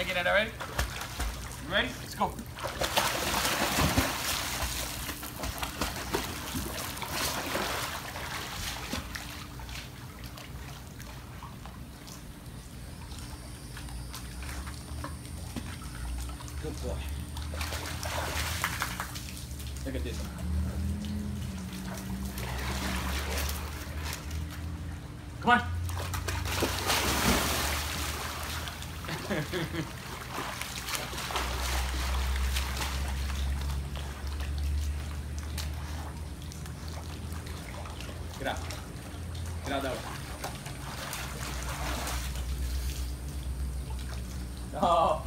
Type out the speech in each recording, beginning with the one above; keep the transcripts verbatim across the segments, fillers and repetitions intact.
get it already? You ready? Let's go. Good boy. Look at this one. Come on. Get out. Get out that way. No.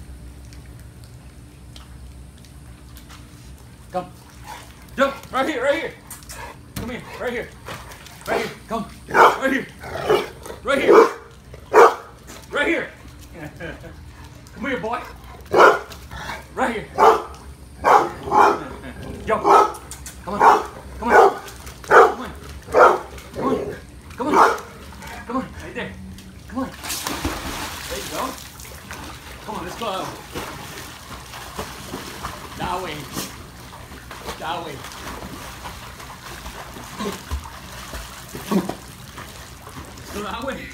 Come. Jump. Right here, right here. Come here. Right here. Right here. Come. Right here. Right here. Right here. Come here, boy. Right here. Jump. Come on. Come on. Come on. Come on. Come on. Come on. Right there. Come on. There you go. Come on, let's go. That way. That way. Let's go that way.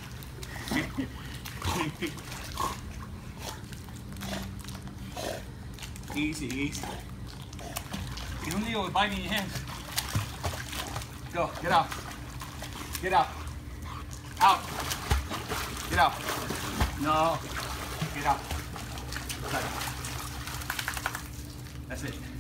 Easy, easy. You don't need to bite me in your hands. Go, get out. Get out. Out. Get out. No. Get out. That's it.